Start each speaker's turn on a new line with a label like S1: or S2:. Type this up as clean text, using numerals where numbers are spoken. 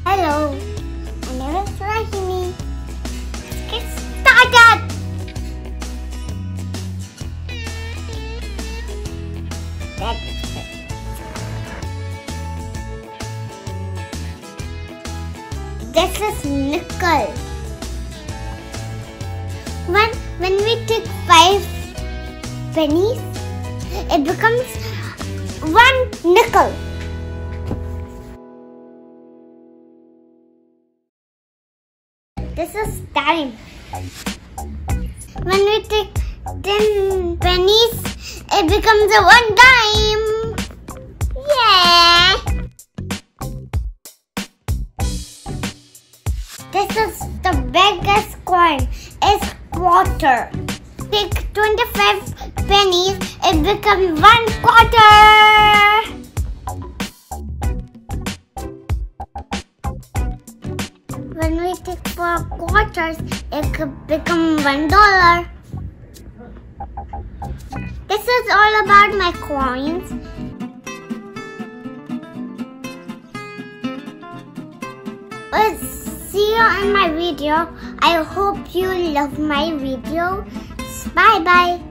S1: Hello, my name is Rahimi. Let's get started! This is nickel. When we take 5 pennies, it becomes 1 nickel. This is time. When we take 10 pennies, it becomes a 1 dime. Yeah! This is the biggest coin. It's quarter. Take 25 pennies, it becomes 1 quarter. When we take 4 quarters, it could become $1. This is all about my coins. Let's see you in my video. I hope you love my video. Bye bye.